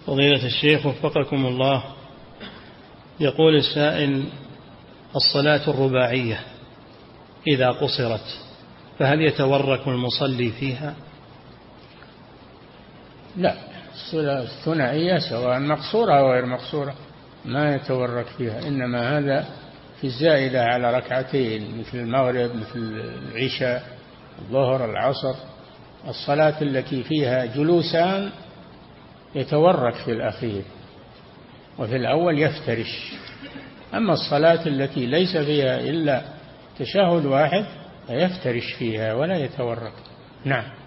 فضيلة الشيخ وفقكم الله، يقول السائل: الصلاة الرباعية إذا قصرت فهل يتورك المصلي فيها؟ لا، الصلاة الثنائية سواء مقصورة أو غير مقصورة ما يتورك فيها، إنما هذا في الزائدة على ركعتين مثل المغرب مثل العشاء الظهر العصر. الصلاة التي فيها جلوسان يتورك في الأخير، وفي الأول يفترش. أما الصلاة التي ليس فيها إلا تشهد واحد فيفترش فيها ولا يتورك. نعم.